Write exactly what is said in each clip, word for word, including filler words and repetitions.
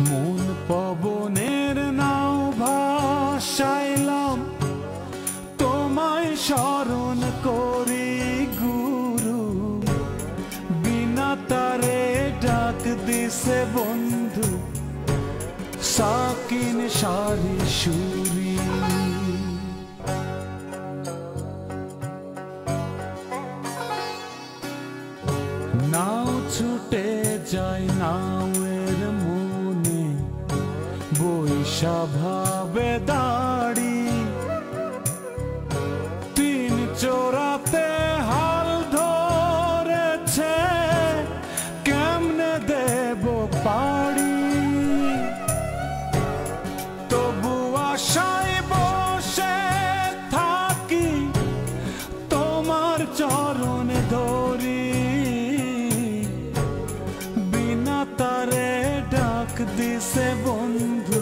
মন পবনের নাও ভাসাইলাম তোমায় স্মরণ করি গুরু বিনা তারে ডাক দিছে বন্ধু সাকিন সারি সুরি নাও ছুটে যায় নাওয়ের মনে বৈশা ভাবে দাড়ি তিন চোরাতে হাল ধরেছে কেমনে দেব পাড়ি তবু আশায় বসে থাকি তোমার চরণে ধরি বিনা তারে ডাক দিছে বন্ধু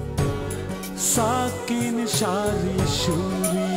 সাকিন সারি সুরি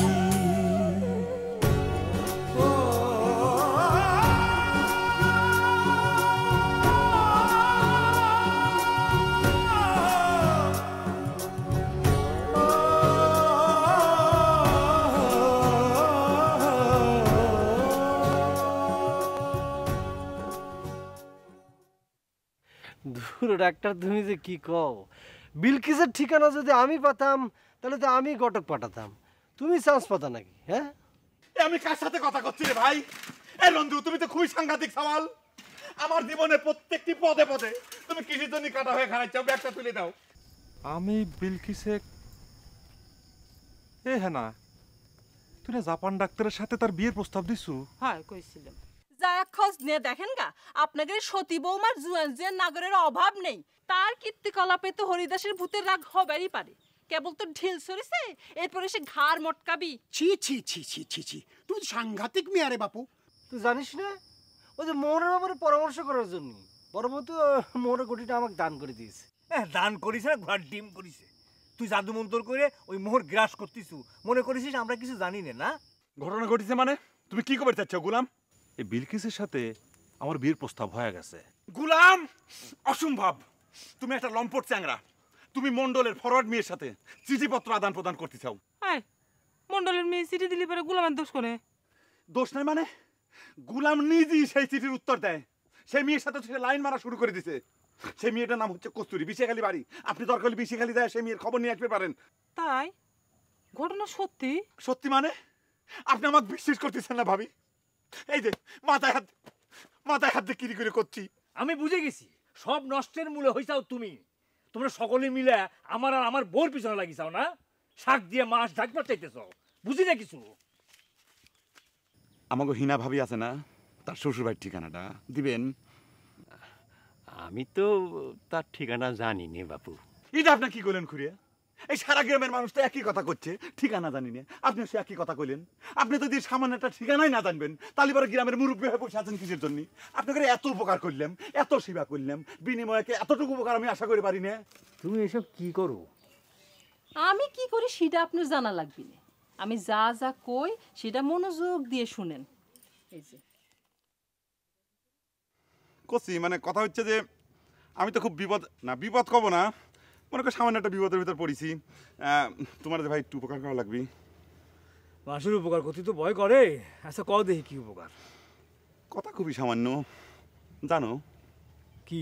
ধুর ডাক্তার তুমি যে কি কও বিলকিসের ঠিকানা যদি আমি পাতাম তাহলে তো আমি ঘটক পাঠাতাম তুমি চান্স পাতা নাকি হ্যাঁ আমি কার সাথে কথা করছি রে ভাই এই বন্ধু তুমি তো খুবই সাংঘাতিক সওয়াল আমার জীবনের প্রত্যেকটি পদে পদে তুমি কিসের জন্য কাটা হয়ে খারাপ চাও ব্যাগটা তুলে দাও আমি বিলকিসে এ হ্যাঁ না তুই না জাপান ডাক্তারের সাথে তার বিয়ের প্রস্তাব দিছু হ্যাঁ কইছিলাম যা খোঁজ নিয়ে দেখেন গা আপনাদের সতী বৌমার জুয়ান জুয়ান নাগরের অভাব নেই তার কীর্তিকলাপে তো হরিদাসের ভূতের রাগ হবারই পারে কেবল তো ঢিল সরিছে এরপরে সে ঘাড় মটকাবি ছি ছি ছি ছি ছি ছি তুই সাংঘাতিক মেয়ে রে বাপু তুই জানিস না ওই যে মোহনের ব্যাপারে পরামর্শ করার জন্য পরবর্তী মোহরের গটিটা আমাকে দান করে দিয়েছে হ্যাঁ দান করিস না ঘর ডিম করিছে তুই জাদু মন্তর করে ওই মোহর গ্রাস করতিস মনে করিস আমরা কিছু জানি না না ঘটনা ঘটেছে মানে তুমি কি করতে চাচ্ছ গোলাম এই বিলকিসের সাথে আমার বিয়ের প্রস্তাব হয়ে গেছে গোলাম অসম্ভব তুমি একটা লম্পট চ্যাংরা তুমি মন্ডলের ফরওয়ার্ড মেয়ের সাথে চিঠিপত্র আদান প্রদান করতে চাও হ্যাঁ মন্ডলের মেয়ে চিঠি দিলি পরে গোলামের দোষ করে দোষ নাই মানে গোলাম নিজেই সেই চিঠির উত্তর দেয় সেই মেয়ের সাথে সে লাইন মারা শুরু করে দিছে সেই মেয়েটার নাম হচ্ছে কস্তুরী বিশেখালী বাড়ি আপনি দরকার হলে বিশেখালী দেয় সেই মেয়ের খবর নিয়ে আসতে পারেন তাই ঘটনা সত্যি সত্যি মানে আপনি আমাকে বিশ্বাস করতেছেন না ভাবি এই যে মাথায় হাত মাথায় হাত দিয়ে কিরি করে করছি আমি বুঝে গেছি সব নষ্টের মূলে হইছাও তুমি তোমরা সকলে মিলে আমার আর আমার বোর পিছনে লাগিছাও না শাক দিয়ে মাছ ঢাকবার চাইতেছ বুঝি না কিছু আমাকে হিনা ভাবি আছে না তার শ্বশুর বাড়ির ঠিকানাটা দিবেন আমি তো তার ঠিকানা জানি নে বাপু এটা আপনার কি করলেন খুঁড়িয়া এই সারা গ্রামের মানুষ তো একই কথা করছে ঠিকানা জানি না আপনি সে একই কথা কইলেন আপনি যদি সামান্য একটা ঠিকানাই না জানবেন তাহলে পরে গ্রামের মুরব্বী হয়ে বসে আছেন কিসের জন্য আপনাকে এত উপকার করলাম এত সেবা করলাম বিনিময়ে এতটুকু উপকার আমি আশা করি পারি না তুমি এসব কি করো আমি কি করি সেটা আপনার জানা লাগবে না আমি যা যা কই সেটা মনোযোগ দিয়ে শুনেন এই যে কসি মানে কথা হচ্ছে যে আমি তো খুব বিপদ না বিপদ কব না মনে করি সামান্য একটা বিপদের ভিতর পড়েছি তোমার ভাই একটু উপকার করা লাগবে মানুষের উপকার করতে তো ভয় করে আচ্ছা ক দেখি কি উপকার কথা খুবই সামান্য জানো কি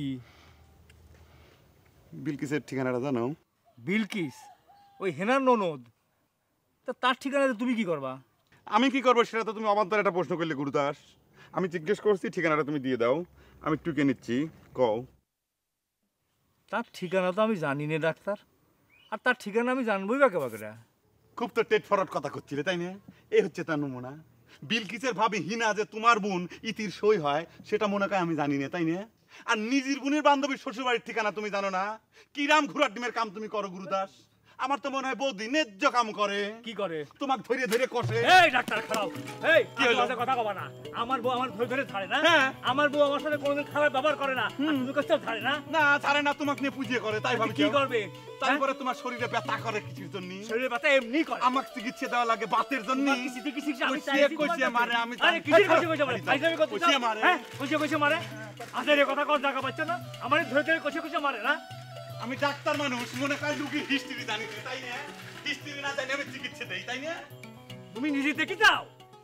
বিলকিসের ঠিকানাটা জানো বিলকিস ওই হেনার ননদ তা তার ঠিকানাতে তুমি কি করবা আমি কি করবো সেটা তো তুমি অবান্তর একটা প্রশ্ন করলে গুরুদাস আমি জিজ্ঞেস করছি ঠিকানাটা তুমি দিয়ে দাও আমি টুকে নিচ্ছি কও তার ঠিকানা তো আমি জানি না ডাক্তার আর তার ঠিকানা আমি জানবোই কাকে বাকেরা খুব তো টেট ফরওয়ার্ড কথা করছিলে তাই না এই হচ্ছে তার নমুনা বিলকিসের ভাবি হিনা যে তোমার বোন ইতির সই হয় সেটা মনে হয় আমি জানি না তাই না আর নিজের বোনের বান্ধবীর শ্বশুর বাড়ির ঠিকানা তুমি জানো না কিরাম ঘুরার ডিমের কাম তুমি করো গুরুদাস আমার তো মনে হয় বৌদি ন্যায্য কাম করে কি করে তোমাকে ধরে ধরে কষে এই ডাক্তার খারাপ এই কি হলো কথা কবা না আমার বউ আমার ধরে ধরে ছাড়ে না আমার বউ আমার সাথে কোনোদিন খারাপ ব্যবহার করে না তুমি কষ্ট ছাড়ে না না ছাড়ে না তোমাকে নিয়ে পুজিয়ে করে তাই ভাবি কি করবে তারপরে তোমার শরীরে ব্যথা করে কিছুর জন্য শরীরে ব্যথা এমনি করে আমাকে চিকিৎসা দেওয়া লাগে বাতের জন্য কিছু কিছু আমি চাই কইছে মারে আমি আরে কিছু কিছু কইছে মারে আইজামি কত কইছে মারে হ্যাঁ কইছে কইছে মারে আদের কথা কর জায়গা পাচ্ছ না আমারে ধরে ধরে কইছে কইছে মারে না আমি ডাক্তার মানুষ, মনে হয় রুগীর হিস্ট্রি জানি না, তাই না? হিস্ট্রি না জানি আমি চিকিৎসা দেই, তাই না? তুমি নিজে দেখি যাও।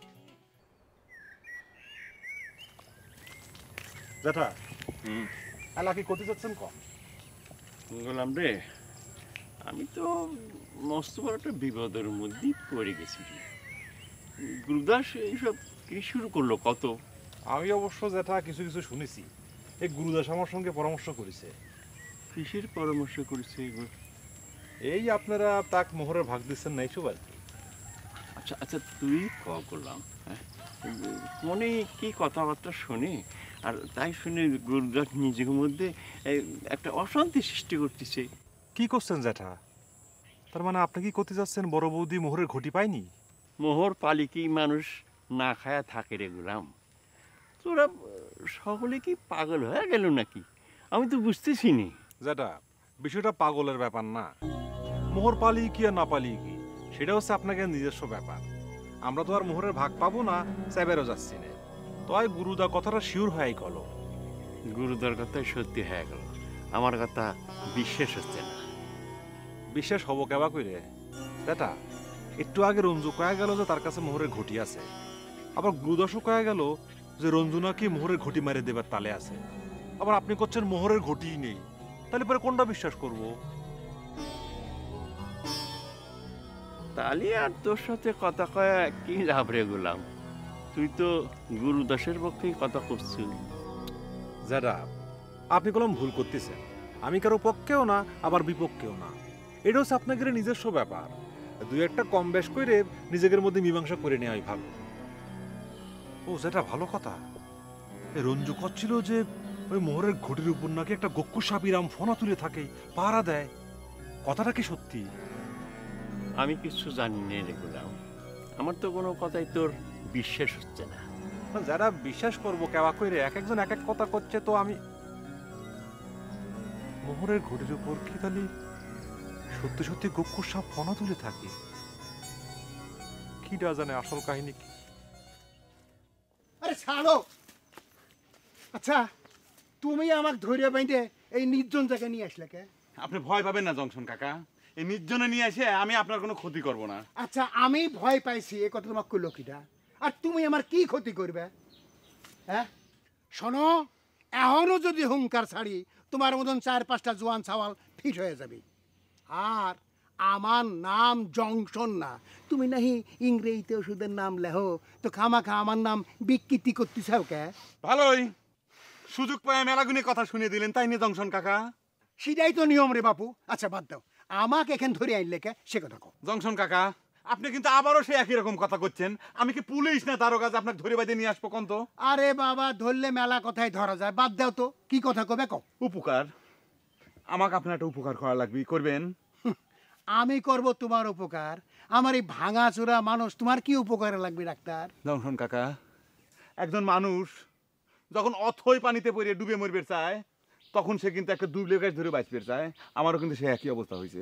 জ্যাঠা এলা কি করতে যাচ্ছেন কম? বললাম রে, আমি তো মস্ত বড় একটা বিপদের মধ্যেই পড়ে গেছি। গুরুদাস এইসব কি শুরু করলো কত? আমি অবশ্য জ্যাঠা কিছু কিছু শুনেছি। এই গুরুদাস আমার সঙ্গে পরামর্শ করেছে। কিসের পরামর্শ করেছে? এই আপনারা তাক মোহরের ভাগ দিচ্ছেন না এইসব আর কি। আচ্ছা আচ্ছা, তুই ক করলাম, হ্যাঁ মনে কি কথাবার্তা শুনে, আর তাই শুনে গুরুদাস নিজের মধ্যে একটা অশান্তি সৃষ্টি করতেছে। কি করছেন জ্যাঠা? তার মানে আপনি কি করতে যাচ্ছেন বড় বৌদি মোহরের ঘটি পায়নি? মোহর পালি কি মানুষ না খায়া থাকে রে গুলাম? তোরা সকলে কি পাগল হয়ে গেল নাকি? আমি তো বুঝতেছি নি। জ্যাঠা, বিষয়টা পাগলের ব্যাপার না। মোহর পালি কি আর না পালি কি, সেটা হচ্ছে আপনাকে নিজস্ব ব্যাপার। আমরা তো আর মোহরের ভাগ পাবো না, চাইবেরও যাচ্ছি না। তাই গুরুদা কথাটা শিওর হয়ে গেল। গুরুদার কথাই সত্যি হয়ে গেল, আমার কথা বিশ্বাস হচ্ছে না। বিশ্বাস হব কেবা কইরে? জ্যাঠা, একটু আগে রঞ্জু কয়া গেল যে তার কাছে মোহরের ঘটি আছে, আবার গুরুদাসও কয়া গেল যে রঞ্জু নাকি মোহরের ঘটি মারে দেবার তালে আছে। আবার আপনি করছেন মোহরের ঘটিই নেই। তাহলে পরে কোনটা বিশ্বাস করব? তাহলে আর তোর সাথে কথা কয়া কি লাভ রে গুলাম? তুই তো গুরুদাসের পক্ষেই কথা করছিস। যারা আপনি কলম ভুল করতেছেন। আমি কারো পক্ষেও না, আবার বিপক্ষেও না। এটা হচ্ছে আপনাদের নিজস্ব ব্যাপার। দুই একটা কম বেশ করে নিজেদের মধ্যে মীমাংসা করে নেওয়াই ভালো। ও যেটা ভালো কথা, রঞ্জু করছিল যে ওই মোহরের ঘটির উপর নাকি একটা গক্কু সাপিরাম ফোনা তুলে থাকে, পাহারা দেয়। কথাটা কি সত্যি? আমি কিছু জানি না রে গুলাম, আমার তো কোনো কথাই তোর বিশ্বাস হচ্ছে না। যারা বিশ্বাস করবো কেবা কইরে, এক একজন এক এক কথা করছে। তো আমি মোহরের ঘটির উপর কি তাহলে সত্যি সত্যি গক্কু সাপ ফোনা তুলে থাকে? কিটা জানে আসল কাহিনী কি? আরে ছাড়ো। আচ্ছা, তুমি আমাকে ধরে বাইন্দে এই নির্জন জায়গায় নিয়ে আসলে কে? আপনি ভয় পাবেন না জংশন কাকা, এই নির্জনে নিয়ে এসে আমি আপনার কোনো ক্ষতি করব না। আচ্ছা, আমি ভয় পাইছি এ কথা তোমাকে কইলো কিটা? আর তুমি আমার কি ক্ষতি করবে? হ্যাঁ শোনো, এখনো যদি হুঙ্কার ছাড়ি, তোমার মতন চার পাঁচটা জোয়ান ছাওয়াল ফিট হয়ে যাবে। আর আমার নাম জংশন না। তুমি নাহি ইংরেজিতে ওষুধের নাম লেহো, তো খামাখা আমার নাম বিকৃতি করতে চাও কে? ভালোই সুযোগ পায় মেলাগুনি কথা শুনিয়ে দিলেন, তাই নিয়ে জংশন কাকা। সেটাই তো নিয়ম রে বাপু। আচ্ছা বাদ দাও, আমাকে এখানে ধরে আইলে কে সে কথা কও। জংশন কাকা, আপনি কিন্তু আবারও সে একই রকম কথা করছেন। আমি কি পুলিশ না দারোগা যে আপনাকে ধরে বাজে নিয়ে আসবো? কোন তো? আরে বাবা, ধরলে মেলা কথাই ধরা যায়। বাদ দাও তো, কি কথা কবে কও। উপকার, আমাকে আপনার একটা উপকার করা লাগবে, করবেন? আমি করব তোমার উপকার? আমার এই ভাঙা চোরা মানুষ তোমার কি উপকার লাগবে ডাক্তার? জংশন কাকা, একজন মানুষ যখন অথই পানিতে পড়ে ডুবে মরবে চায়, তখন সে কিন্তু একটা দুবলে গাছ ধরে বাঁচবে চায়। আমারও কিন্তু সে একই অবস্থা হয়েছে।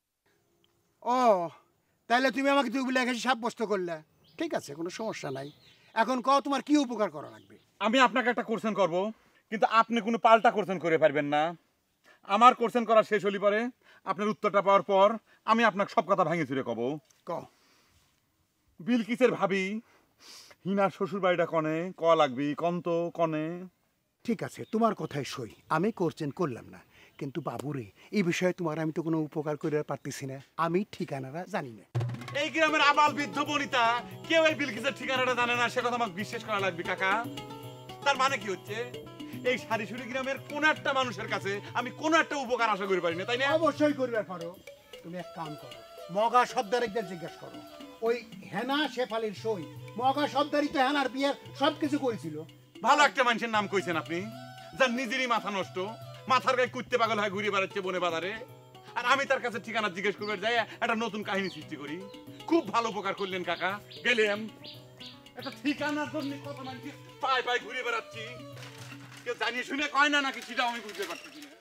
ও, তাহলে তুমি আমাকে দুবলে গেছে সাব্যস্ত করলে। ঠিক আছে, কোনো সমস্যা নাই। এখন কও তোমার কি উপকার করা লাগবে? আমি আপনাকে একটা কোশ্চেন করব, কিন্তু আপনি কোনো পাল্টা কোশ্চেন করে পারবেন না। আমার কোশ্চেন করা শেষ হলি পরে আপনার উত্তরটা পাওয়ার পর আমি আপনাকে সব কথা ভাঙে চুরে কব। কও। বিলকিসের ভাবি হিনার শ্বশুর বাড়িটা কনে ক লাগবি? কন্ত কনে? ঠিক আছে, তোমার কথাই সই। আমি কোশ্চেন করলাম না, কিন্তু বাবুরে এই বিষয়ে তোমার আমি তো কোনো উপকার করে পারতেছি না। আমি ঠিকানাটা জানি না। এই গ্রামের আবাল বৃদ্ধ বনিতা কেউ এই বিলকিসের ঠিকানাটা জানে না, সে কথা আমাকে বিশ্বাস করা লাগবে কাকা। তার মানে কি হচ্ছে, এই সারিসুরি গ্রামের কোন একটা মানুষের কাছে আমি কোন একটা উপকার আশা করি পারি না, তাই না? অবশ্যই করবে পারো। তুমি এক কাম করো, মগা সর্দারিকদের জিজ্ঞেস করো। ওই হেনা শেফালির সই, মগা সর্দারি তো হেনার বিয়ের সব কিছু করেছিল। ভালো একটা মানুষের নাম কইছেন আপনি, যার নিজেরই মাথা নষ্ট, মাথার গায়ে কুত্তে পাগল হয় ঘুরে বেড়াচ্ছে বনে বাজারে। আর আমি তার কাছে ঠিকানা জিজ্ঞেস করবে যাই একটা নতুন কাহিনী সৃষ্টি করি। খুব ভালো উপকার করলেন কাকা, গেলেন একটা ঠিকানার জন্য কত মানুষ পায়ে পায়ে ঘুরে বেড়াচ্ছি, কেউ জানিয়ে শুনে কয় না নাকি সেটাও আমি বুঝতে পারতেছি না।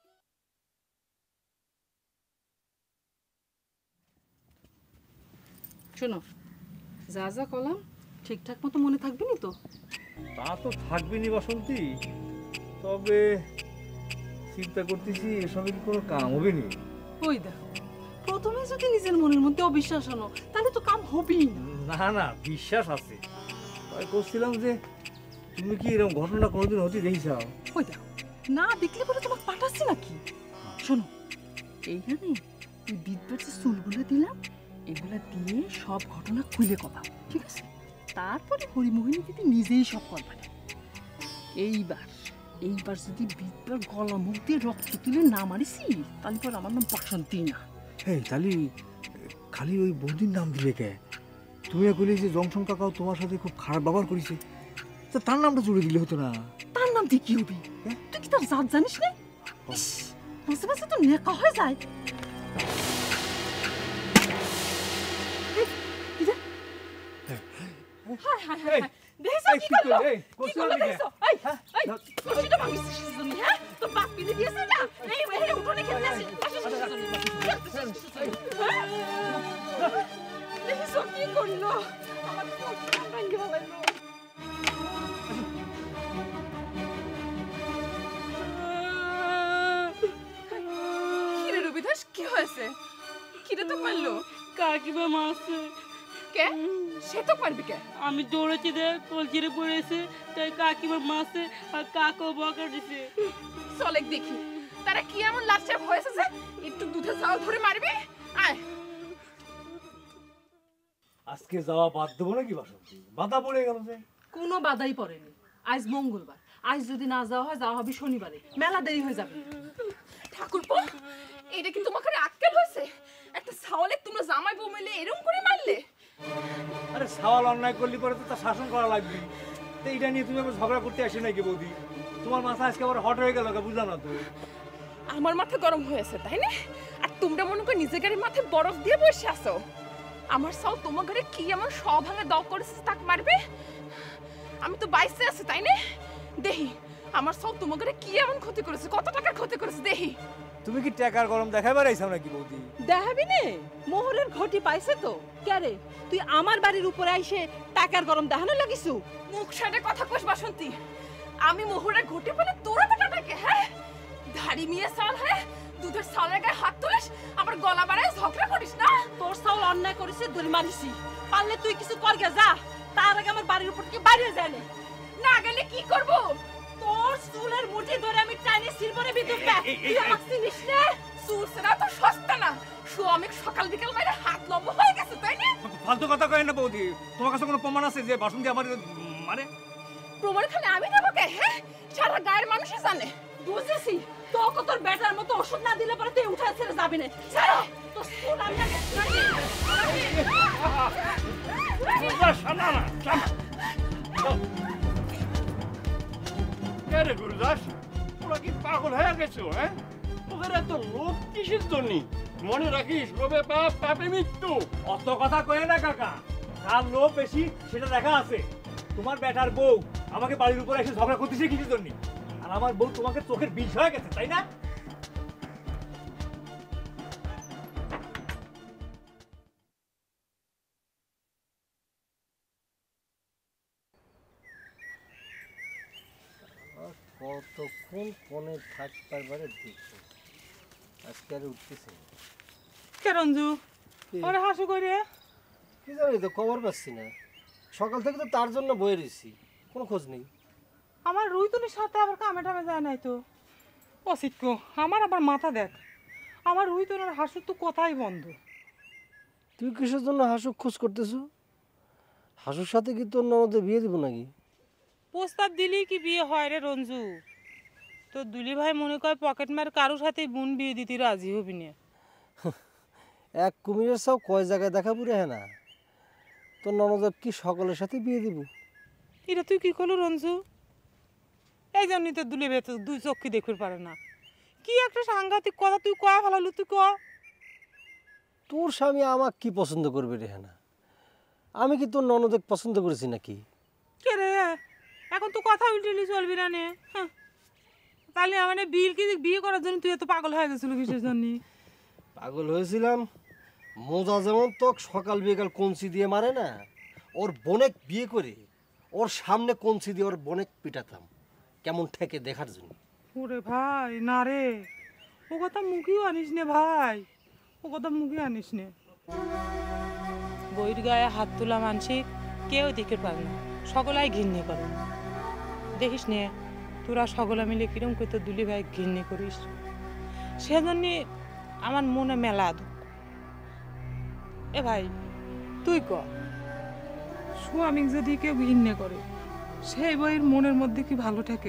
শোনো, যা যা কলাম ঠিকঠাক মতো মনে থাকবে নি তো? তা তো থাকবেনি বাসন্তী, তবে চিন্তা করতেছি এসবে কি কোনো কাম হবে নি। ওই দেখো, প্রথমে যদি নিজের মনের মধ্যে অবিশ্বাস আনো তাহলে তো কাম হবেই না। না না বিশ্বাস আছে, তাই করছিলাম যে তুমি কি এরকম ঘটনা কোনোদিন হতে দেখেছাও? ওই দেখো, না দেখলে পরে তোমাকে পাঠাচ্ছি নাকি। শোনো, এইখানে ওই বিদ্যুৎ যে চুলগুলো দিলাম এগুলা দিয়ে সব ঘটনা খুলে কথা, ঠিক আছে? তারপরে হরিমোহিনী দিদি নিজেই সব করবে। এইবার এইবার যদি বিদ্যার গলা মুখ দিয়ে রক্ত তুলে না মারিছি তাহলে পর আমার নাম বাসন্তী না। এই তাহলে খালি ওই বৌদির নাম দিলে কে? তুমি কইলে যে জংশন কাকাও তোমার সাথে খুব খারাপ ব্যবহার করেছে, তা তার নামটা জুড়ে দিলে হতো না? তার নাম দিয়ে কি হবি? তুই কি তার জাত জানিস না? মাঝে মাঝে তো নেকা হয়ে যায়। হায় হায় হায়, দেখেছো কি করলো? কি করলো দেখেছো? এই এই খুশিটা ভাঙিস শুনি, হ্যাঁ? তো বাপ পিলে দিয়েছে না? এই এই উঠোনে খেলতে আসি। দেখেছো কি করলো? আমার তো ভাঙি ভালাইলো। কিরে রবিদাস, কি হয়েছে? কিরে তো মারলো? কাকিমা মারছে। কে? সে তো পারবি কে? আমি দৌড়েছি দে কলচিরে পড়েছে, তাই কাকিমা মারছে আর কাকও বকা দিছে। চল এক দেখি তারা কি এমন লাচ্ছা হয়েছে যে একটু দুধে চাল ধরে মারবি। আয়। আজকে যাওয়া বাদ দেবো নাকি বাসন্তী? বাধা পড়ে গেল যে। কোনো বাধাই পড়েনি। আজ মঙ্গলবার, আজ যদি না যাওয়া হয় যাওয়া হবে শনিবারে, মেলা দেরি হয়ে যাবে। ঠাকুরপো, এটা কি তোমাকে আক্কেল হয়েছে? একটা ছাওয়ালে তোমরা জামাই বউ মিলে এরকম করে মারলে? আরে সাওয়াল অন্যায় করলি পরে তো তার শাসন করা লাগবে। তো এইটা নিয়ে তুমি আবার ঝগড়া করতে আসি নাকি বৌদি? তোমার মাথা আজকে আবার হট হয়ে গেল, বুঝলাম না তো। আমার মাথা গরম হয়েছে তাই না? আর তোমরা মনে করে নিজের গাড়ির মাথায় বরফ দিয়ে বসে আসো। আমার সাও তোমার ঘরে কি এমন সব ভাঙে দাও করেছে তাক মারবে? আমি তো বাইসে আছি তাই না? দেহি আমার সাও তোমার ঘরে কি এমন ক্ষতি করেছে, কত টাকার ক্ষতি করেছে দেহি। তুমি কি টাকার গরম দেখাইবার আইছাও নাকি বৌদি? দেখাবি নে, মোহরের ঘটি পাইছে তো। কে রে, তুই আমার বাড়ির উপরে আইসে টাকার গরম দেখানো লাগিস? মুখ সাইডে কথা কইস বাসন্তী। আমি মোহরের ঘটি পেলে তোরা তো টাকাকে, হ্যাঁ? ধাড়ি মিয়ে সাল, হ্যাঁ? দুধের সালের গায়ে হাত তুলিস, আবার গলা বাড়ায় ঝগড়া করিস না? তোর সাউল অন্যায় করেছে, ধরে মারিছি। পারলে তুই কিছু কর গে, যা। তার আগে আমার বাড়ির উপর থেকে বাইরে যায় না। না গেলে কি করব? তোর চুলের মুঠি ধরে আমি টাইনে সিলবরে বিদ্যুৎ দেব। তুই আমাকে চিনিস না? চুল সেরা তো সস্তা না। সুয়ামিক সকাল বিকাল মাইরে হাত লম্বা হয়ে গেছে তাই না? ফালতু কথা কয় না বৌদি। তোমার কাছে কোনো প্রমাণ আছে যে বাসন্তী আমার মানে? প্রমাণ খালি আমি দেবো কে? হ্যাঁ, সারা গায়ের মানুষই জানে। বুঝেছি, তোকে তোর বেটার মতো ওষুধ না দিলে পরে তুই উঠে ছেড়ে যাবি না। ছাড়ো তো চুল আমি আগে না না কে রে গুরুদাস, তোরা কি পাগল হয়ে গেছো? হ্যাঁ, তোদের এত লোভ কিসের জন্য? মনে রাখিস, লোভে পাপ, পাপে মৃত্যু। অত কথা কয়ে না কাকা, কার লোভ বেশি সেটা দেখা আছে। তোমার বেটার বউ আমাকে বাড়ির উপরে এসে ঝগড়া করতেছে কিসের জন্য? আর আমার বউ তোমাকে চোখের বিষ হয়ে গেছে, তাই না? কতক্ষণ কোণে থাকতে পারে দেখো, আজকে আর উঠতেছে না। কে রঞ্জু, ওরে হাসু করে? কি জানি তো, খবর পাচ্ছি না। সকাল থেকে তো তার জন্য বয়ে রয়েছি, কোনো খোঁজ নেই। আমার রুইতুনির সাথে আবার কামে টামে যায় নাই তো। অসিটকো, আমার আবার মাথা দেখ, আমার রুইতুনের হাসুর তো কথাই বন্ধ। তুই কিসের জন্য হাসু খোঁজ করতেছো? হাসুর সাথে কি তোর ননদে বিয়ে দিব নাকি? প্রস্তাব দিলি কি বিয়ে হয় রে রঞ্জু? তো দুলি ভাই মনে কয় পকেট মার কারোর সাথে বোন বিয়ে দিতে রাজি হবি না। এক কুমিরের সব কয় জায়গায় দেখা পুরে হ্যাঁ না, তোর ননদের কি সকলের সাথে বিয়ে দিব? এটা তুই কি করলো রঞ্জু? এই জন্যই তো দুলি ভাই দুই চক্ষু দেখতে পারে না। কি একটা সাংঘাতিক কথা তুই কয়া ফেলালু, তুই ক। তোর স্বামী আমাকে কি পছন্দ করবে রে? হ্যাঁ না, আমি কি তোর ননদের পছন্দ করেছি নাকি? কে রে, এখন তো কথা উল্টেলি চলবি না নে। হ্যাঁ, তাহলে মানে বিল কি বিয়ে করার জন্য তুই এত পাগল হয়ে গেছিল কিসের জন্য? পাগল হয়েছিলাম, মোজা যেমন তো সকাল বিকাল কঞ্চি দিয়ে মারে না, ওর বোনেক বিয়ে করে ওর সামনে কঞ্চি দিয়ে ওর বোনেক পিটাতাম, কেমন ঠেকে দেখার জন্য। ওরে ভাই না রে, ও কথা মুখেও আনিস নে ভাই, ও কথা মুখে আনিস নে। বইয়ের গায়ে হাত তোলা মানসিক কেউ দেখতে পারে না, সকলাই ঘৃণ্য করে। দেখিস নে তোরা সকলে মিলে কিরম করে তো দুলি ভাই ঘৃণ্য করিস, সেজন্য আমার মনে মেলা দুঃখ। এ ভাই তুই ক, স্বামী যদি কেউ ঘৃণ্য করে সেই বইয়ের মনের মধ্যে কি ভালো থাকে?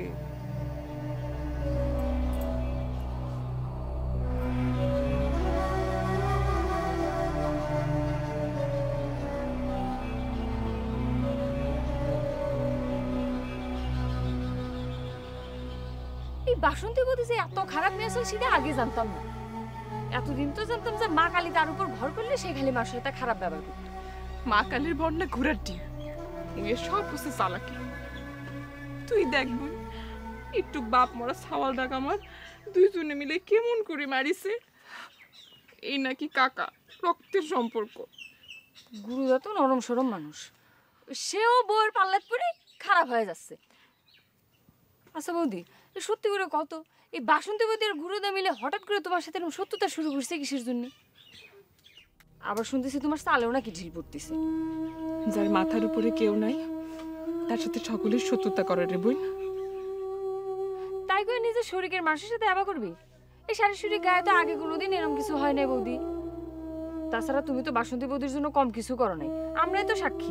বাসন্তী বৌদি যে এত খারাপ মেয়ে আসলে সেটা আগে জানতাম না। এতদিন তো জানতাম যে মা কালী তার উপর ভর করলে সে খালি মার সাথে খারাপ ব্যবহার করত। মা কালীর বন্যা ঘোরার ডিম, সব হচ্ছে চালাকি। তুই দেখবি একটু বাপ মরা ছাওয়াল ডাক আমার দুইজনে মিলে কেমন করে মারিছে। এই নাকি কাকা রক্তের সম্পর্ক। গুরুদা তো নরম সরম মানুষ, সেও বউয়ের পাল্লাত পড়ে খারাপ হয়ে যাচ্ছে। আচ্ছা বৌদি, সত্যি করে কত এই বাসন্তী বৌদি আর গুরুদা মিলে হঠাৎ করে তোমার সাথে এরকম শত্রুতা শুরু করছে কিসের জন্য? আবার শুনতেছি তোমার চালেও নাকি ঢিল পড়তেছে। যার মাথার উপরে কেউ নাই তার সাথে সকলের শত্রুতা করে রে বোন। তাই করে নিজের শরীরের মানুষের সাথে আবা করবি? এই শারীর শরীর গায়ে তো আগে কোনোদিন এরকম কিছু হয় নাই বৌদি। তাছাড়া তুমি তো বাসন্তী বৌদির জন্য কম কিছু করো নাই, আমরাই তো সাক্ষী।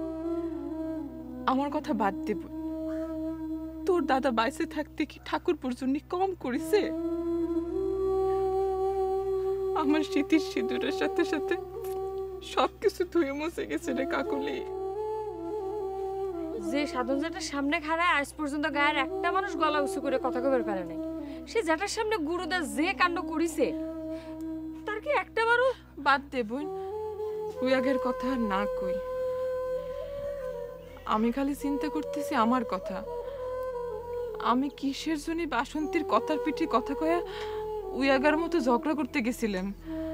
আমার কথা বাদ দেব, তোর দাদা বাইসে থাকতে কি ঠাকুরপুর জন্য কম করেছে? আমার স্মৃতির সিঁদুরের সাথে সাথে সবকিছু ধুয়ে মুছে গেছে রে কাকুলি। যে সাধন জাটার সামনে খাড়ায় আজ পর্যন্ত গায়ের একটা মানুষ গলা উঁচু করে কথা কবার পারে নাই, সে জাটার সামনে গুরুদাস যে কাণ্ড করিছে তার কি একটা বারও বাদ দে বোন, ওই আগের কথা না কই। আমি খালি চিন্তা করতেছি আমার কথা। আমি কিসের জন্য বাসন্তীর কথার পিঠে কথা কয়া ওই আগার মতো ঝগড়া করতে গেছিলাম।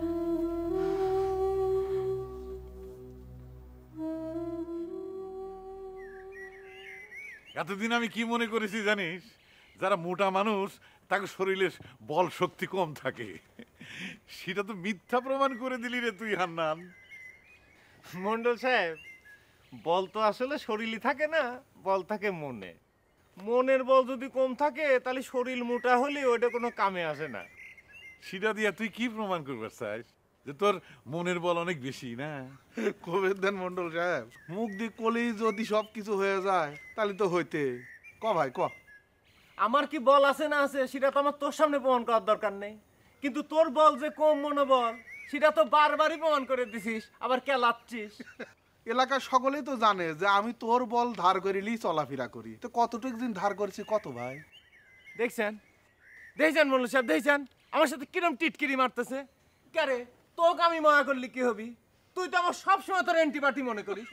এতদিন আমি কি মনে করেছি জানিস, যারা মোটা মানুষ তাকে শরীরে বল শক্তি কম থাকে। সেটা তো মিথ্যা প্রমাণ করে দিলি রে তুই হান্নান। মন্ডল সাহেব, বল তো আসলে শরীরই থাকে না, বল থাকে মনে। মনের বল যদি কম থাকে তাহলে শরীর মোটা হলে ওটা কোনো কামে আসে না। সেটা দিয়া তুই কি প্রমাণ করবার চাস যে তোর মনের বল অনেক বেশি না? কবে দেন মন্ডল সাহেব, মুখ দিয়ে কলেই যদি সব কিছু হয়ে যায় তাহলে তো হইতে। ক ভাই ক, আমার কি বল আছে না আছে সেটা তো আমার তোর সামনে প্রমাণ করার দরকার নেই, কিন্তু তোর বল যে কম মনোবল সেটা তো বারবারই প্রমাণ করে দিছিস, আবার কেলাচ্ছিস। এলাকার সকলেই তো জানে যে আমি তোর বল ধার করিলেই চলাফেরা করি, তো কতটুকু দিন ধার করেছি কত ভাই? দেখছেন দেখছেন মন্ডল সাহেব, দেখছেন আমার সাথে কিরম টিটকিরি মারতেছে। কারে তোকে আমি মায়া করলি কি হবি? তুই তো আমার সবসময় তোর অ্যান্টিপার্টি মনে করিস।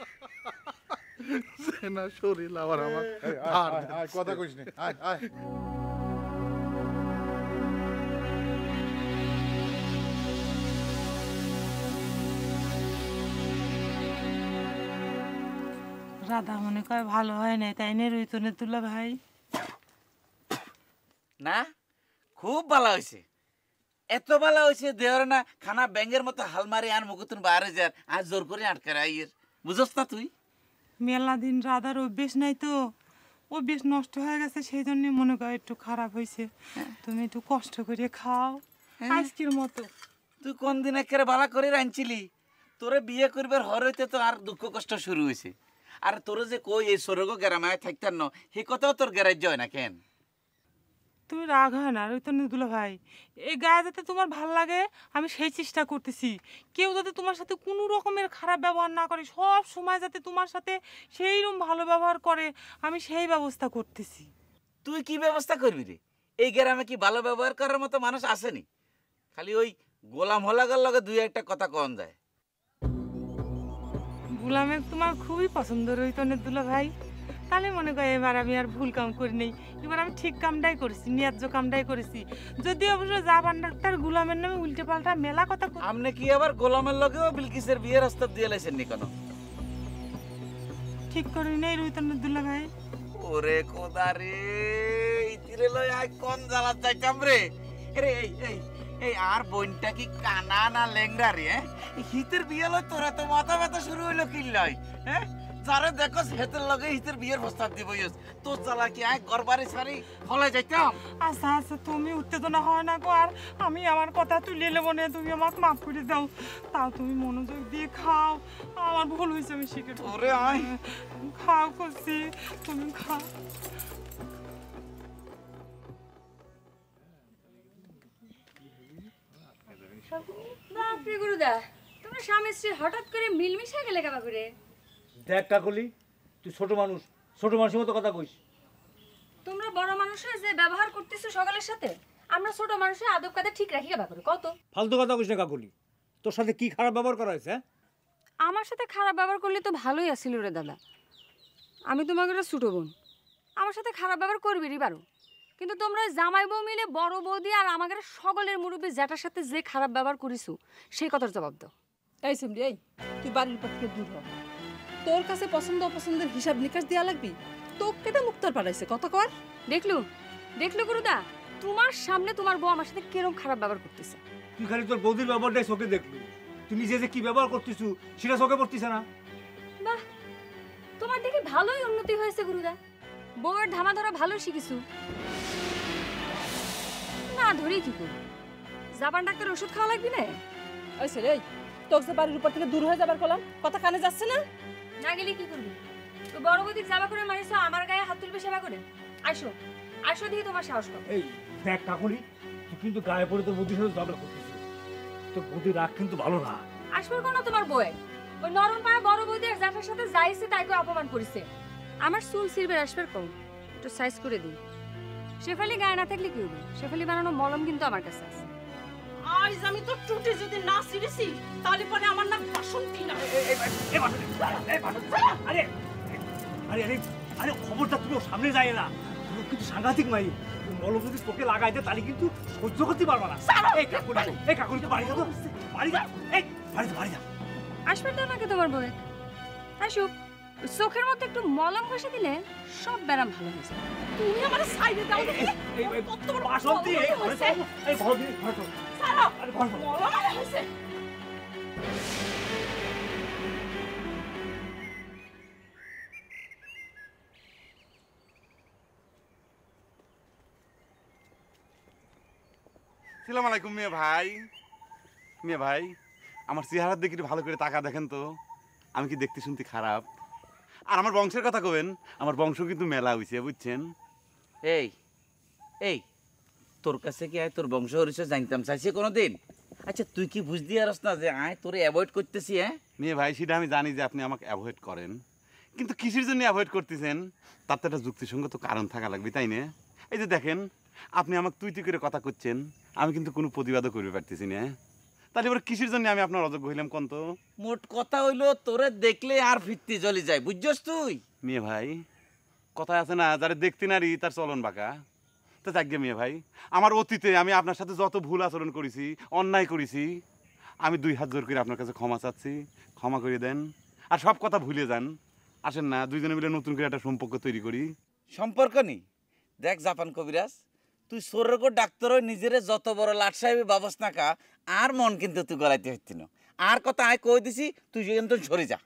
না শরীর আবার আমার কথা কইস না, আয় আয়। রাধা মনে কয় ভালো হয় না, তাই না রইতনের তুলা ভাই? না খুব ভালো হয়েছে, এত ভালো হয়েছে দেওয়ার না খানা ব্যাঙ্গের মতো হালমারি আন মুকুতুন বাইরে যার আর জোর করে আটকে আইয়ের, বুঝস না তুই? মেলা দিন রাধার অভ্যেস নাই তো, অভ্যেস নষ্ট হয়ে গেছে, সেই জন্য মনে কর একটু খারাপ হয়েছে। তুমি একটু কষ্ট করে খাও আজকের মতো। তুই কোন দিন একেবারে ভালো করে রাঁধছিলি, তোরে বিয়ে করবার হর হইতে তো আর দুঃখ কষ্ট শুরু হয়েছে। আর তোরে যে কই এই সরগ গ্রামায় থাকতেন না, সেই কথাও তোর গ্যারাজ্য হয় না কেন? তুমি রাগ হয় না রইতনের দুলা ভাই, এই গায়ে যাতে তোমার ভাল লাগে আমি সেই চেষ্টা করতেছি। কেউ যাতে তোমার সাথে কোনো রকমের খারাপ ব্যবহার না করে, সব সময় যাতে তোমার সাথে সেইরকম ভালো ব্যবহার করে, আমি সেই ব্যবস্থা করতেছি। তুই কি ব্যবস্থা করবি রে? এই গ্রামে কি ভালো ব্যবহার করার মতো মানুষ আসেনি? খালি ওই গোলাম হলাগার লগে দুই একটা কথা কন যায়। গোলামের তোমার খুবই পছন্দ রইতনের দুলা ভাই, তাহলে মনে করে এবার আমি আর ভুল কাম করি নেই, এবার আমি ঠিক কামটাই করেছি, ন্যায্য কামটাই করেছি। যদি অবশ্য যা ডাক্তার গোলামের নামে উল্টে পাল্টা মেলা কথা। আপনি কি আবার গোলামের লগেও বিলকিসের বিয়ের রাস্তা দিয়ে লাইছেন নি কেন? ঠিক করি নেই রইতনের দুলা ভাই। ওরে খোদা রে, ইতিরে লই আই কোন জ্বালা যাইতাম রে রে এই এই এই আর বোনটা কি কানা না লেংড়া রে হ্যাঁ হিতের বিয়ে লই তোরা তো মাথা ব্যথা শুরু হইলো কি লই হ্যাঁ যারে দেখো হেতের লগে হিতের বিয়ের প্রস্তাব দিবইস তোর জ্বালা কি আই ঘরবাড়ি সারি ফলে যাইতাম। আচ্ছা আচ্ছা তুমি উত্তেজনা হয় না গো আর আমি আমার কথা তুলে নেবো না তুমি আমাকে মাফ করে দাও তাও তুমি মনোযোগ দিয়ে খাও আমার ভুল হয়েছে আমি শিখে ওরে আয় খাও খুশি তুমি খাও। বাপরে গুরুদা তোমরা স্বামী স্ত্রী হঠাৎ করে মিলমিশে গেলে কেবা করে? দেখ কাকলি তুই ছোট মানুষ ছোট মানুষের মতো কথা কইস। তোমরা বড় মানুষের যে ব্যবহার করতেছো সকালের সাথে আমরা ছোট মানুষের আদব কায়দা ঠিক রাখি কেবা করে কত? ফালতু কথা কইস না কাকলি তোর সাথে কি খারাপ ব্যবহার করা হয়েছে? আমার সাথে খারাপ ব্যবহার করলে তো ভালোই আছিল রে দাদা। আমি তোমাকে ছোট বোন আমার সাথে খারাপ ব্যবহার করবিরই পারো কিন্তু তোমরা জামাই বউ মিলে বড় বৌদি আর আমাদের সকলের মুরব্বী জ্যাঠার সাথে যে খারাপ ব্যবহার করিছো সেই কথার জবাব দাও। এই সিমরি এই তুই বাড়ির উপর থেকে দূর হ। তোর কাছে পছন্দ অপছন্দের হিসাব নিকাশ দেওয়া লাগবি তোকে কেটে মুক্তার পাঠাইছে কথা কর। দেখলু দেখলু গুরুদা তোমার সামনে তোমার বউ আমার সাথে কিরকম খারাপ ব্যবহার করতেছে। তুই খালি তোর বৌদির ব্যবহারটাই চোখে দেখলু তুই নিজে যে কি ব্যবহার করতেছু সেটা চোখে পড়তিছে না। বাহ তোমার দেখে ভালোই উন্নতি হয়েছে গুরুদা বউয়ের ধামা ধরা ভালো শিখিছু। না ধরি কি করবো জাপান ডাক্তার ওষুধ খাওয়া লাগবি না। ওই সে রে তোকে যে বাড়ির উপর থেকে দূর হয়ে যাবার কলাম কথা কানে যাচ্ছে না। না গেলে কি করবি তো বড় বৌদিক যাবা করে মারিছো আমার গায়ে হাত তুলবে সেবা করে। আসো আসো দিয়ে তোমার সাহস কর। এই দেখ কাকুলি তুই কিন্তু গায়ে পড়ে তোর বৌদির সাথে ঝগড়া করতেছিস তোর বৌদির রাগ কিন্তু ভালো না। আসবার কোনো তোমার বউয়ে ওই নরম পায়ে বড় বৌদি আর জ্যাঠার সাথে যাইছে তাইকে অপমান করেছে। আমার চুল সিরবে আসবার কম একটু সাইজ করে দিই। শেফালি গায়ে না থাকলে কি হবে শেফালি বানানো মলম কিন্তু আমার কাছে আছে। আজ আমি তো টুটে যদি না ছিড়েছি তাহলে পরে আমার নাম বাসন্তী না। আরে আরে আরে আরে খবরটা তুমি ওর সামনে যায় না তুমি কিন্তু সাংঘাতিক মাই মলম যদি তোকে লাগাই দে তাহলে কিন্তু সহ্য করতে পারবা না। এই কাকুলি এই কাকুলি তো বাড়ি যা তো বাড়ি যা এই বাড়ি যা বাড়ি যা আসবার দাও নাকি তোমার বউয়ে আসুক চোখের মধ্যে একটু মলম ঘষে দিলে সব ব্যারাম ভালো হয়ে যাবে। তুমি আমার সাইডে দাও দেখি এই এই বাসন্তী এই ঘরে তো এই ঘর দিয়ে ঘরে তো সারা আরে ঘর মলম হয়েছে। সালাম আলাইকুম মিয়া ভাই। মিয়া ভাই আমার চেহারার দিকে একটু ভালো করে তাকা দেখেন তো আমি কি দেখতে শুনতে খারাপ? আর আমার বংশের কথা কবেন আমার বংশ কিন্তু মেলা হইছে বুঝছেন। এই এই তোর কাছে কি আয় তোর বংশ হরিষ্য জানতাম চাইছে কোনোদিন? আচ্ছা তুই কি বুঝ দিয়ে আরস না যে আয় তোরে অ্যাভয়েড করতেছি? হ্যাঁ মেয়ে ভাই সেটা আমি জানি যে আপনি আমাকে অ্যাভয়েড করেন কিন্তু কিসের জন্য অ্যাভয়েড করতেছেন তার তো একটা যুক্তিসঙ্গত কারণ থাকা লাগবে তাই না? এই যে দেখেন আপনি আমাকে তুই তুই করে কথা করছেন আমি কিন্তু কোনো প্রতিবাদও করতে পারতেছি না। তাহলে এবার কিসের জন্য আমি আপনার অযোগ্য হইলাম কোন তো? মোট কথা হইলো তোরে দেখলে আর ফিরতে জ্বলি যায় বুঝছস তুই? মেয়ে ভাই কথা আছে না যারা দেখতে নারী তার চলন বাঁকা। তা যাক মেয়ে ভাই আমার অতীতে আমি আপনার সাথে যত ভুল আচরণ করেছি অন্যায় করেছি আমি দুই হাত জোর করে আপনার কাছে ক্ষমা চাচ্ছি ক্ষমা করে দেন আর সব কথা ভুলে যান। আসেন না দুইজনে মিলে নতুন করে একটা সম্পর্ক তৈরি করি। সম্পর্ক নি দেখ জাপান কবিরাজ তুই সোরগ ডাক্তার নিজের যত বড় লাট সাহেবের ব্যবস্থা কা আর মন কিন্তু তুই গলাইতে হইতি না আর কথা আয় কই দিছি তুই কিন্তু সরে যা।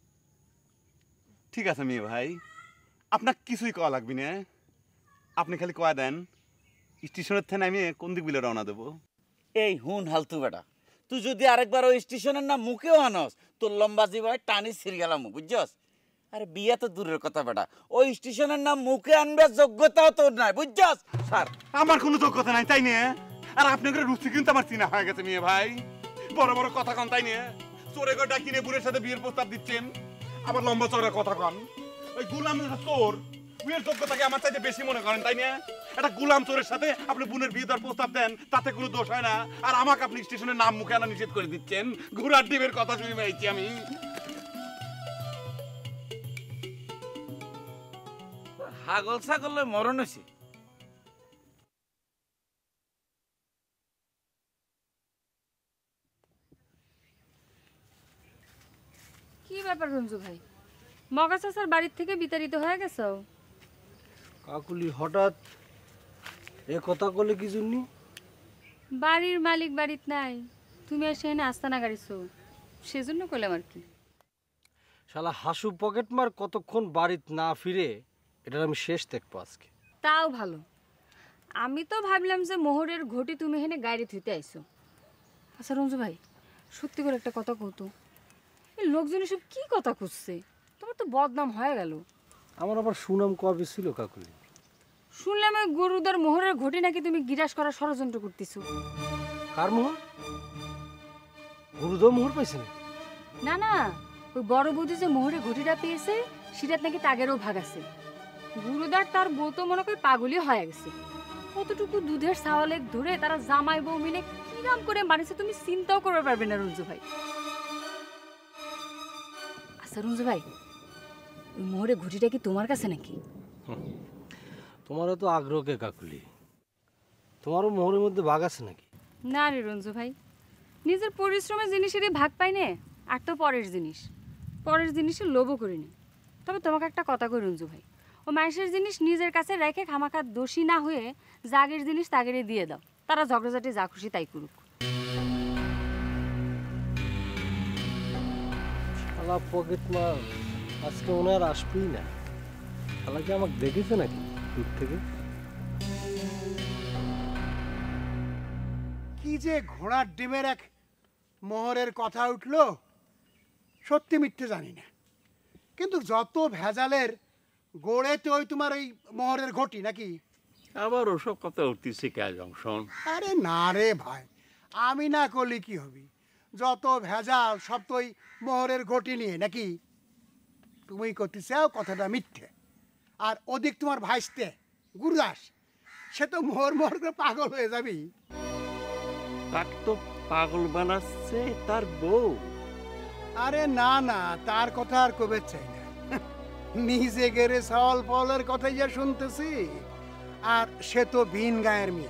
ঠিক আছে মেয়ে ভাই আপনার কিছুই কওয়া লাগবে না আপনি খালি কয়া দেন স্টেশনের থেকে আমি কোন দিক বিলে রওনা দেবো। এই হুন হালতু বেটা তুই যদি আরেকবার ওই স্টেশনের না মুখেও আনস তোর লম্বা জীবনে টানি ছিঁড়ে গেলাম বুঝছস। আরে বিয়া তো দূরের কথা বেটা ওই স্টেশনের নাম মুখে আনবে যোগ্যতাও তোর নাই বুঝছস। স্যার আমার কোনো যোগ্যতা নাই তাই নিয়ে আর আপনাদের রুচি কিন্তু আমার চিনা হয়ে গেছে মেয়ে ভাই বড় বড় কথা কন তাই নিয়ে চোরে গোটা কিনে বুড়ের সাথে বিয়ের প্রস্তাব দিচ্ছেন আবার লম্বা চড়া কথা কন। ওই গুলাম চোর বিয়ের যোগ্যতাকে আমার চাইতে বেশি মনে করেন তাই না? একটা গুলাম চোরের সাথে আপনি বোনের বিয়ে দেওয়ার প্রস্তাব দেন তাতে কোনো দোষ হয় না আর আমাকে আপনি স্টেশনের নাম মুখে আনা নিষেধ করে দিচ্ছেন। ঘোড়ার ডিমের কথা শুনে পেয়েছি আমি। হাগল ছাগল মরণ হয়েছে। কি ব্যাপার রঞ্জু ভাই মগা চাচার বাড়ির থেকে বিতাড়িত হয়ে গেছো? কাকুলি হঠাৎ এ কথা বলে কি জন্য? বাড়ির মালিক বাড়িত নাই, তুমি এসে এনে আস্তানা গাড়িছো, সেজন্য কইলাম আর কি। শালা হাসু পকেট মার কতক্ষণ বাড়িত না ফিরে, এটার আমি শেষ দেখবো আজকে। তাও ভালো। আমি তো ভাবলাম যে মোহরের ঘটি তুমি এখানে গাড়ি ধুইতে আইছো। আচ্ছা রঞ্জু ভাই, সত্যি করে একটা কথা কত, এই লোকজন এসব কি কথা খুঁজছে? তোমার তো বদনাম হয়ে গেল। আমার আবার সুনাম কবে ছিল কাকুলি? শুনলাম ওই গরুদার মোহরের ঘটি নাকি তুমি গিরাস করার ষড়যন্ত্র করতেছো। কার মোহর? গরুদার মোহর পাইছে না? না না, ওই বড় বৌদি যে মোহরের ঘটিটা পেয়েছে সেটার নাকি তাগেরও ভাগ আছে। গুরুদার তার বউ তো মনে করে পাগলই হয়ে গেছে। কতটুকু দুধের সাওয়ালেক ধরে তারা জামাই বউ মিলে কিরাম করে মানেছে তুমি চিন্তাও করতে পারবে না রঞ্জু ভাই। আচ্ছা রঞ্জু ভাই, ওই মোহরের ঘটিটা কি তোমার কাছে নাকি? তোমারও তো আগ্রহ কে কাকুলি, তোমারও মোহরের মধ্যে ভাগ আছে নাকি? না রে রঞ্জু ভাই, নিজের পরিশ্রমের জিনিসেরই ভাগ পাই নে, আর তো পরের জিনিস, পরের জিনিসের লোভও করিনি। তবে তোমাকে একটা কথা কই রঞ্জু ভাই, ও মানুষের জিনিস নিজের কাছে রেখে খামাখা দোষী না হয়ে জাগের জিনিস তাগেরে দিয়ে দাও, তারা ঝগড়াঝাটি যা খুশি তাই করুক। শালা পকেট মার আজকে মনে আর আসবেই না। শালা কি আমাকে দেখেছে নাকি দূর থেকে? কি যে ঘোড়ার ডিমের এক মোহরের কথা উঠলো, সত্যি মিথ্যে জানি না, কিন্তু যত ভেজালের গোড়েতে ওই তোমার ওই মোহরের ঘটি নাকি? আবার ওসব কথা উঠতেছে কে জংশন? আরে না রে ভাই, আমি না করলে কি হবি, যত ভেজাল সব তো ওই মোহরের ঘটি নিয়ে নাকি? তুমি করতে চাও কথাটা মিথ্যে, আর ওদিক তোমার ভাইস্তে গুরুদাস, সে তো মোহর মোহর করে পাগল হয়ে যাবি। তার তো পাগল বানাচ্ছে তার বউ। আরে না না, তার কথা আর কবে চাই না, নিজে গেরে সল ফলের কথাই যা শুনতেছি, আর সে তো বিন গায়ের মিয়া।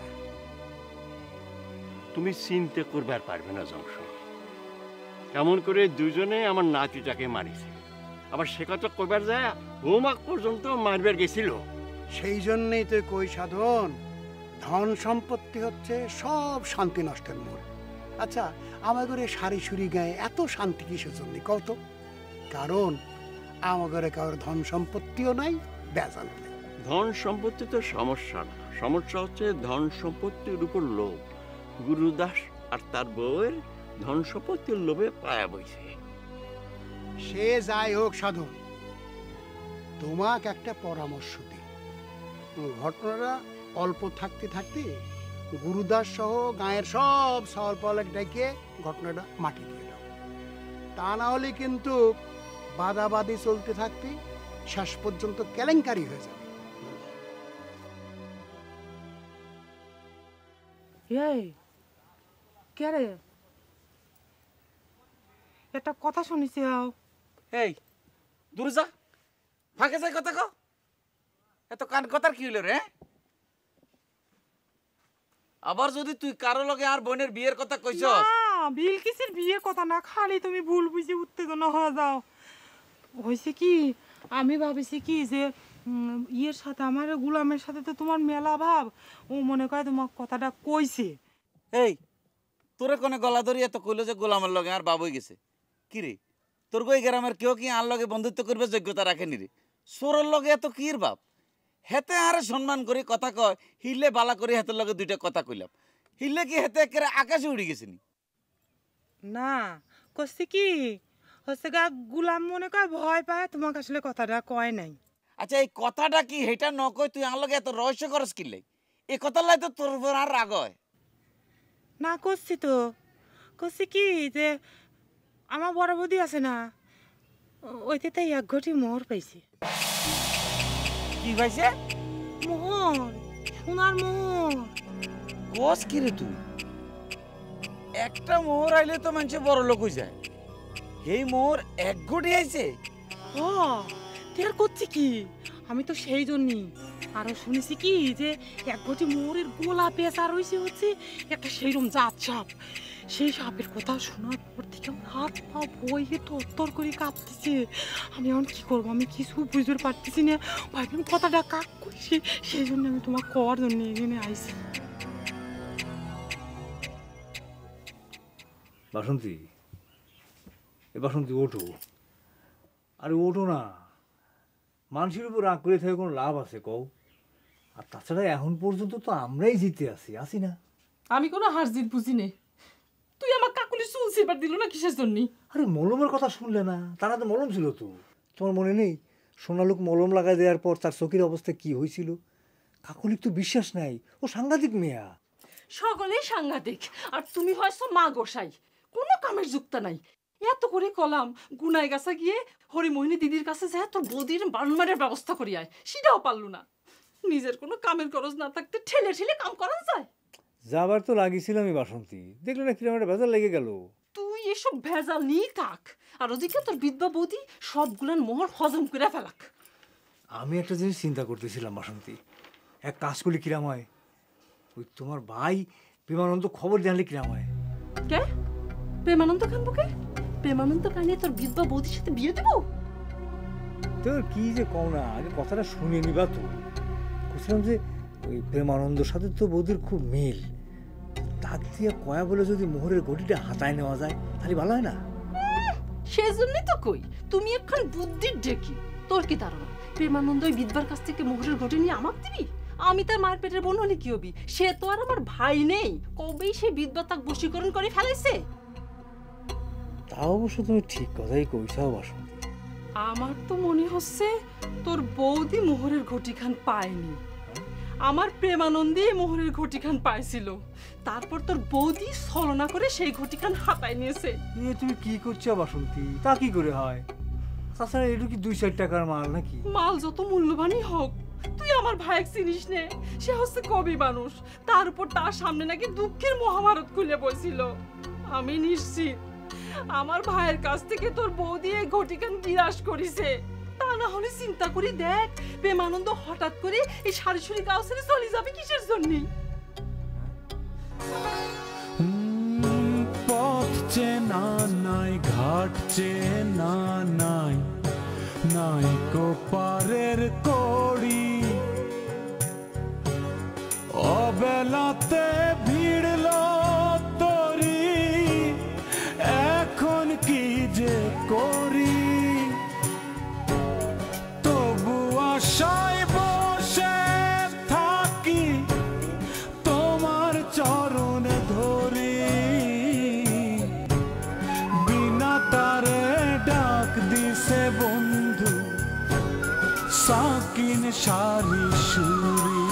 তুমি চিন্তা করবার পারবে না জংশন, কেমন করে দুজনে আমার নাতিটাকে মারিছে, আবার সে কথা কইবার যায় হোমাক পর্যন্ত মারবার গেছিল। সেই জন্যই তো কই সাধন, ধন সম্পত্তি হচ্ছে সব শান্তি নষ্টের মূল। আচ্ছা আমার ঘরে সারি সুরি গায়ে এত শান্তি কিসের জন্য কত? কারণ আমার ঘরে কারোর ধন সম্পত্তিও নাই, বেজাল নেই। ধন সম্পত্তি তো সমস্যা না, সমস্যা হচ্ছে ধন সম্পত্তির উপর লোভ। গুরুদাস আর তার বউয়ের ধন সম্পত্তির লোভে পায়া বইছে। সে যাই হোক সাধন, তোমাকে একটা পরামর্শ দিই, ঘটনাটা অল্প থাকতে থাকতে গুরুদাস সহ গায়ের সব সওয়াল পলক ডেকে ঘটনাটা মাটি দিয়ে দাও, তা না হলে কিন্তু বাদাবাদি চলতে থাকতে শেষ পর্যন্ত কেলেঙ্কারি হয়ে যাবে। এই কে রে, একটা কথা শুনিছি। এই দূর যা, ফাঁকে যাই কথা কও, এত কান কথার কি হইল রে? আবার যদি তুই কারো লগে আর বোনের বিয়ের কথা কইছস? না, বিলকিসের বিয়ের কথা না, খালি তুমি ভুল বুঝে উত্তেজনা হয়ে যাও। হয়েছে কি, আমি ভাবিছি কি যে উম, ইয়ের সাথে আমার গুলামের সাথে তো তোমার মেলা ভাব, ও মনে করে তোমার কথাটা কইছে। এই তোরে কোনে গলা ধরি এত কইলো যে গোলামের লগে আর বাবুই গেছে? কি রে, তোর কই গ্রামের কেউ কি আর লগে বন্ধুত্ব করবে যোগ্যতা রাখেনি রে? সোরের লগে এত কির বাপ? হেতে আরে সম্মান করি কথা কয়, হিলে বালা করি হেতের লগে দুইটা কথা কইলাম, হিলে কি হেতে একেবারে আকাশে উড়ি গেছিনি? না কইছে কি হচ্ছে গা, গুলাম মনে কয় ভয় পায় তোমাকে আসলে কথাটা কয় নাই। আচ্ছা এই কথাটা কি হেটা ন কই তুই আমার লগে এত রহস্য করস কিলে? এই কথা লাই তো তোর উপর আর রাগ হয় না? করছি তো, করছি কি যে আমার বড় বৌদি আছে না, ওইতে তাই এক ঘটি মোহর পাইছে। কি পাইছে? মোহর, সোনার মোহর। কস কি রে তুই? একটা মোহর আইলে তো মানুষ বড় লোক হয়ে যায়, এই মোহর এক ঘটি আইছে? হ, তের করছি কি, আমি তো সেই জন্যই আরো শুনেছি কি যে এক ঘটি মোহরের গোলা পেঁচা রয়েছে হচ্ছে একটা সেইরকম জাত সাপ, সেই সাপের কথা শোনার পর থেকে আমার হাত পা বইয়ে তরতর করে কাঁপতেছে। আমি এখন কি করবো, আমি কিছু বুঝতে পারতেছি না। ভাবলাম কথাটা কাক করছি, সেই জন্য আমি তোমার কর জন্য এখানে আইছি। বাসন্তী, এ বাসন্তী ওঠো, আরে ওঠো না। মানুষের উপর রাগ করে থেকে কোনো লাভ আছে কও? আর তাছাড়া এখন পর্যন্ত তো আমরাই জিতে আছি, আসি না? আমি কোনো হার জিত বুঝি নে। তুই আমার কাকুলি চুল সিবার দিল না কিসের জন্য? আরে মলমের কথা শুনলে না? তারা তো মলম ছিল তো, তোমার মনে নেই? সোনালুক মলম লাগাই দেওয়ার পর তার চোখের অবস্থা কি হয়েছিল? কাকুলির তো বিশ্বাস নাই, ও সাংঘাতিক মেয়া। সকলেই সাংঘাতিক, আর তুমি হয়তো মা গোসাই, কোনো কামের যুক্ত নাই। এত করে কলাম গুনাই গাছা গিয়ে হরিমোহিনী দিদির কাছে যায় তোর বৌদির বানমারের ব্যবস্থা করি আয়, সেটাও পারলু না। নিজের কোনো কামের খরচ না থাকতে ঠেলে ঠেলে কাম করা যায়? যাবার তো লাগিয়েছিলামই বাসন্তী, দেখলে না কিরকম একটা ভেজাল লেগে গেল। তুই এসব ভেজাল নিয়েই থাক, আর ওদিকে তোর বিধবা বৌদি সবগুলার মোহর হজম করে ফেলাক। আমি একটা জিনিস চিন্তা করতেছিলাম বাসন্তী, এক কাজ করলে কিরাম হয়? ওই তোমার ভাই প্রেমানন্দ খবর জানলে কিরাম হয়? কে প্রেমানন্দ কানবো? কে প্রেমানন্দ কানে তোর বিধবা বৌদির সাথে বিয়ে দেবো? তোর কি যে কও না, আগে কথাটা শুনে নিবা তো। বলছিলাম যে ওই প্রেমানন্দর সাথে তো বৌদির খুব মিল, তার দিয়ে কয়া বলে যদি মোহরের গটিটা হাতায় নেওয়া যায় তাহলে ভালো হয় না? সেজন্যই তো কই তুমি এখন বুদ্ধির ডেকি। তোর কি ধারণা প্রেমানন্দ ওই বিধবার কাছ থেকে মোহরের ঘটি নিয়ে আমাকে দিবি? আমি তার মায়ের পেটের বোন হলে কি হবি? সে তো আর আমার ভাই নেই, কবেই সে বিধবা তাকে বশীকরণ করে ফেলাইছে। তা অবশ্য তুমি ঠিক কথাই কইছাও বাসন্তী। আমার তো মনে হচ্ছে তোর বৌদি মোহরের ঘটিখান পায়নি, আমার প্রেমানন্দে মোহরের ঘটিখান পাইছিল। তারপর তোর বৌদি ছলনা করে সেই ঘটিখান হাতায় নিয়েছে। এ তুমি কি করছো বাসন্তী? তা কি করে হয়? তাছাড়া এটা কি দুই চার টাকার মাল নাকি? মাল যত মূল্যবানই হোক, তুই আমার ভাই চিনিস নে, সে হচ্ছে কবি মানুষ। তার উপর তার সামনে নাকি দুঃখের মহাভারত খুলে বসছিল। আমি নিশ্চিত আমার ভাইয়ের কাছ থেকে তোর বৌদি এই ঘটিখান বিরাস করিছে। তা না হলে চিন্তা করি দেখ, প্রেমানন্দ হঠাৎ করে এই সারি সুরি গাও ছেড়ে চলে যাবে কিসের জন্য? পথ চেনা নাই, ঘাট চেনা নাই, নাই কোপারের কড়ি, অবেলাতে ভিড়ল তরি, এখন কি যে করি? তবু আশায় বসে থাকি, তোমার চরণে ধরি, বিনা তারে ডাক দিছে বন্ধু, সাকিন সারি সুরি।